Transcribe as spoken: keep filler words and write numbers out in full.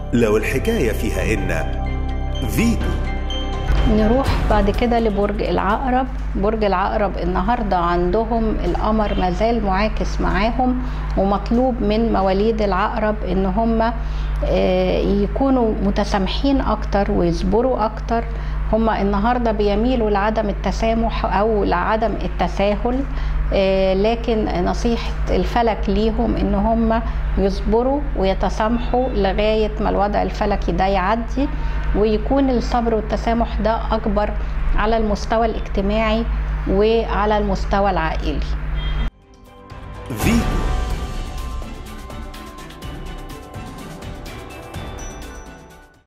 لو الحكاية فيها إن فيتو. نروح بعد كده لبرج العقرب. برج العقرب النهاردة عندهم القمر مازال معاكس معاهم، ومطلوب من مواليد العقرب ان هم يكونوا متسامحين اكتر ويصبروا اكتر. هم النهاردة بيميلوا لعدم التسامح او لعدم التساهل، لكن نصيحة الفلك ليهم ان هم يصبروا ويتسامحوا لغاية ما الوضع الفلكي ده يعدي، ويكون الصبر والتسامح ده اكبر على المستوى الاجتماعي وعلى المستوى العائلي. فيتو.